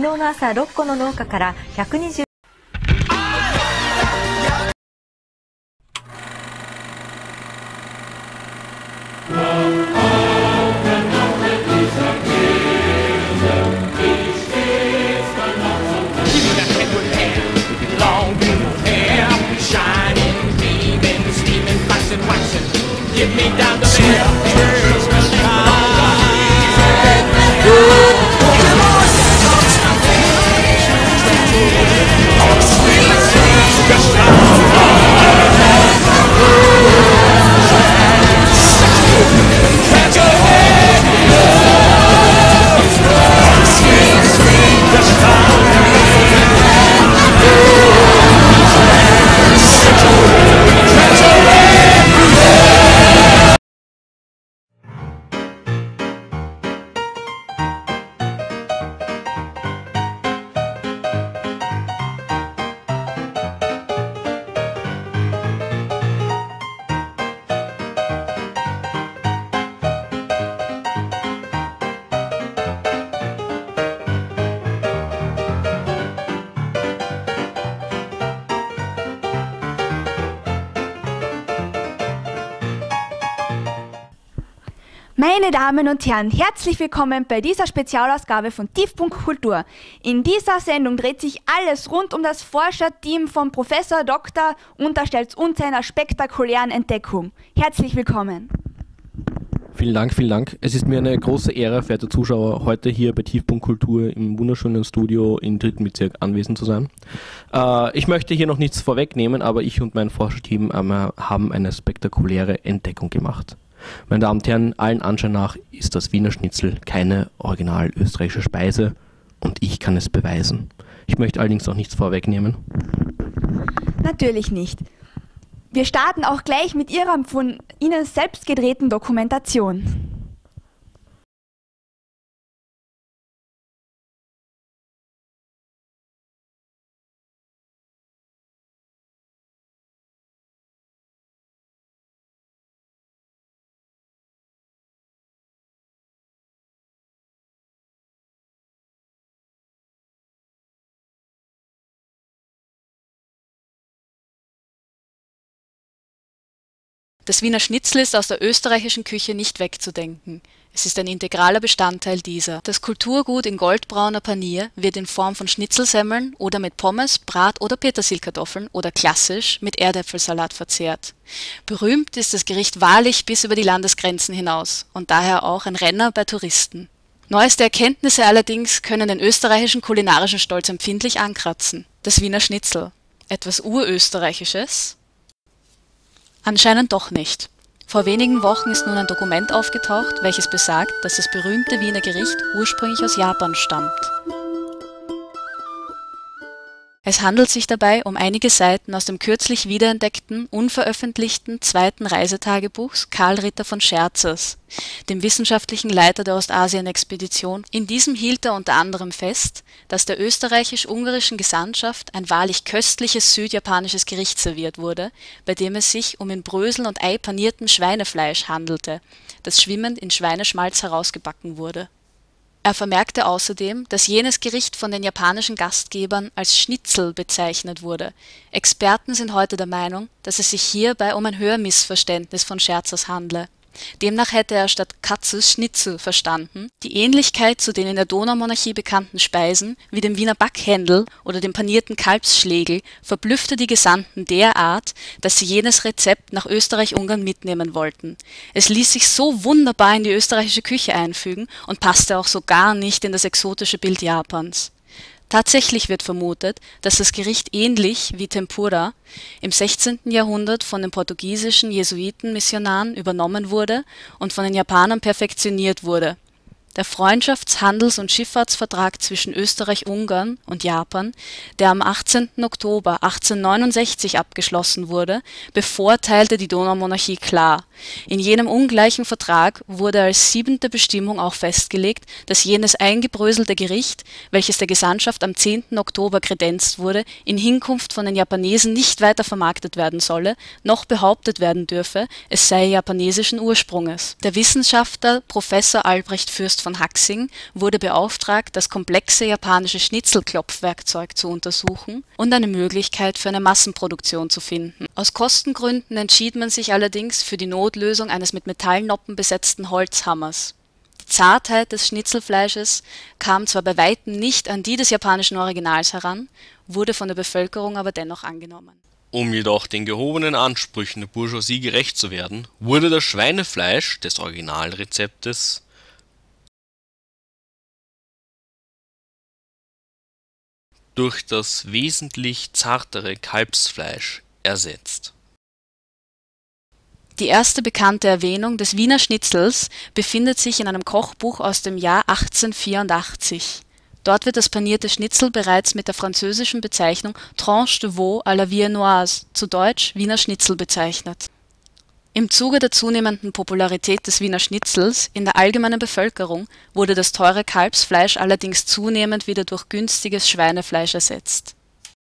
日の朝6個の農家から120 Meine Damen und Herren, herzlich willkommen bei dieser Spezialausgabe von Tiefpunkt Kultur. In dieser Sendung dreht sich alles rund um das Forscherteam von Professor Dr. Unterstelz und seiner spektakulären Entdeckung. Herzlich willkommen. Vielen Dank, vielen Dank. Es ist mir eine große Ehre, verehrte Zuschauer, heute hier bei Tiefpunkt Kultur im wunderschönen Studio im 3. Bezirk anwesend zu sein. Ich möchte hier noch nichts vorwegnehmen, aber ich und mein Forscherteam haben eine spektakuläre Entdeckung gemacht. Meine Damen und Herren, allen Anschein nach ist das Wiener Schnitzel keine original österreichische Speise und ich kann es beweisen. Ich möchte allerdings auch nichts vorwegnehmen. Natürlich nicht. Wir starten auch gleich mit Ihrer von Ihnen selbst gedrehten Dokumentation. Das Wiener Schnitzel ist aus der österreichischen Küche nicht wegzudenken. Es ist ein integraler Bestandteil dieser. Das Kulturgut in goldbrauner Panier wird in Form von Schnitzelsemmeln oder mit Pommes, Brat- oder Petersilkartoffeln oder klassisch mit Erdäpfelsalat verzehrt. Berühmt ist das Gericht wahrlich bis über die Landesgrenzen hinaus und daher auch ein Renner bei Touristen. Neueste Erkenntnisse allerdings können den österreichischen kulinarischen Stolz empfindlich ankratzen. Das Wiener Schnitzel. Etwas Urösterreichisches? Anscheinend doch nicht. Vor wenigen Wochen ist nun ein Dokument aufgetaucht, welches besagt, dass das berühmte Wiener Gericht ursprünglich aus Japan stammt. Es handelt sich dabei um einige Seiten aus dem kürzlich wiederentdeckten, unveröffentlichten 2. Reisetagebuchs Karl Ritter von Scherzers, dem wissenschaftlichen Leiter der Ostasien-Expedition. In diesem hielt er unter anderem fest, dass der österreichisch-ungarischen Gesandtschaft ein wahrlich köstliches südjapanisches Gericht serviert wurde, bei dem es sich um in Brösel und Ei panierten Schweinefleisch handelte, das schwimmend in Schweineschmalz herausgebacken wurde. Er vermerkte außerdem, dass jenes Gericht von den japanischen Gastgebern als Schnitzel bezeichnet wurde. Experten sind heute der Meinung, dass es sich hierbei um ein Hörmissverständnis von Scherzers handle. Demnach hätte er statt Katzes Schnitzel verstanden. Die Ähnlichkeit zu den in der Donaumonarchie bekannten Speisen, wie dem Wiener Backhändel oder dem panierten Kalbsschlegel, verblüffte die Gesandten derart, dass sie jenes Rezept nach Österreich-Ungarn mitnehmen wollten. Es ließ sich so wunderbar in die österreichische Küche einfügen und passte auch so gar nicht in das exotische Bild Japans. Tatsächlich wird vermutet, dass das Gericht ähnlich wie Tempura im 16. Jahrhundert von den portugiesischen Jesuitenmissionaren übernommen wurde und von den Japanern perfektioniert wurde. Der Freundschafts-, Handels- und Schifffahrtsvertrag zwischen Österreich-Ungarn und Japan, der am 18. Oktober 1869 abgeschlossen wurde, bevorteilte die Donaumonarchie klar. In jenem ungleichen Vertrag wurde als 7. Bestimmung auch festgelegt, dass jenes eingebröselte Gericht, welches der Gesandtschaft am 10. Oktober kredenzt wurde, in Hinkunft von den Japanesen nicht weiter vermarktet werden solle, noch behauptet werden dürfe, es sei japanesischen Ursprunges. Der Wissenschaftler Professor Albrecht Fürst von Haxing wurde beauftragt, das komplexe japanische Schnitzelklopfwerkzeug zu untersuchen und eine Möglichkeit für eine Massenproduktion zu finden. Aus Kostengründen entschied man sich allerdings für die Notlösung eines mit Metallnoppen besetzten Holzhammers. Die Zartheit des Schnitzelfleisches kam zwar bei weitem nicht an die des japanischen Originals heran, wurde von der Bevölkerung aber dennoch angenommen. Um jedoch den gehobenen Ansprüchen der Bourgeoisie gerecht zu werden, wurde das Schweinefleisch des Originalrezeptes durch das wesentlich zartere Kalbsfleisch ersetzt. Die erste bekannte Erwähnung des Wiener Schnitzels befindet sich in einem Kochbuch aus dem Jahr 1884. Dort wird das panierte Schnitzel bereits mit der französischen Bezeichnung Tranche de veau à la viennoise, zu Deutsch Wiener Schnitzel bezeichnet. Im Zuge der zunehmenden Popularität des Wiener Schnitzels in der allgemeinen Bevölkerung wurde das teure Kalbsfleisch allerdings zunehmend wieder durch günstiges Schweinefleisch ersetzt.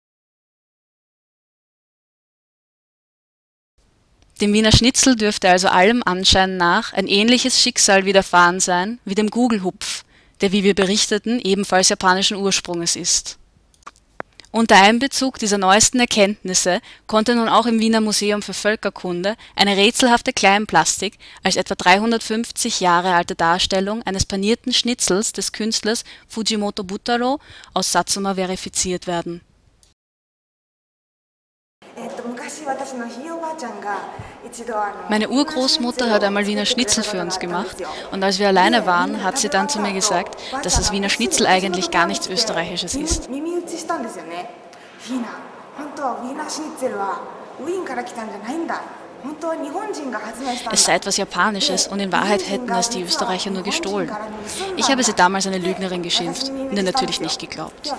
Dem Wiener Schnitzel dürfte also allem Anschein nach ein ähnliches Schicksal widerfahren sein wie dem Gugelhupf, der, wie wir berichteten, ebenfalls japanischen Ursprunges ist. Unter Einbezug dieser neuesten Erkenntnisse konnte nun auch im Wiener Museum für Völkerkunde eine rätselhafte Kleinplastik als etwa 350 Jahre alte Darstellung eines panierten Schnitzels des Künstlers Fujimoto Butaro aus Satsuma verifiziert werden. Meine Urgroßmutter hat einmal Wiener Schnitzel für uns gemacht und als wir alleine waren, hat sie dann zu mir gesagt, dass das Wiener Schnitzel eigentlich gar nichts Österreichisches ist. Es sei etwas Japanisches und in Wahrheit hätten es die Österreicher nur gestohlen. Ich habe sie damals eine Lügnerin geschimpft und ihr natürlich nicht geglaubt.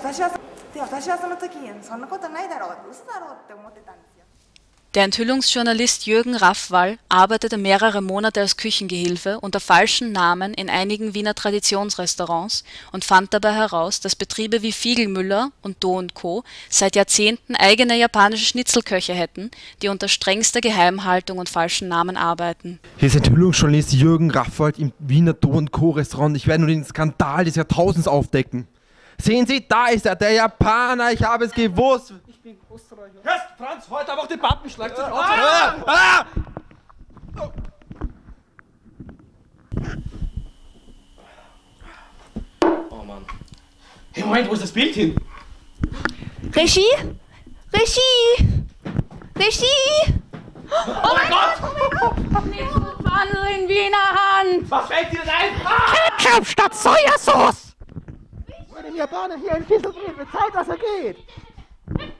Der Enthüllungsjournalist Jürgen Raffwall arbeitete mehrere Monate als Küchengehilfe unter falschen Namen in einigen Wiener Traditionsrestaurants und fand dabei heraus, dass Betriebe wie Figlmüller und Do & Co. seit Jahrzehnten eigene japanische Schnitzelköche hätten, die unter strengster Geheimhaltung und falschen Namen arbeiten. Hier ist Enthüllungsjournalist Jürgen Raffwall im Wiener Do & Co. Restaurant. Ich werde nur den Skandal des Jahrtausends aufdecken. Sehen Sie, da ist er, der Japaner, ich habe es gewusst. Ich bin Österreicher. Hörst, Franz, heute einfach den Pappen, schlagt sich auf. Oh Mann. Hey, Moment, wo ist das Bild hin? Regie? Regie! Regie! Oh mein Gott! Schnitzelpfanne in Wiener Hand! Was fällt dir denn ein? Ketchup statt Sojasauce! Wenn dem Japaner hier ein Schnitzel geht, wird Zeit, dass er geht!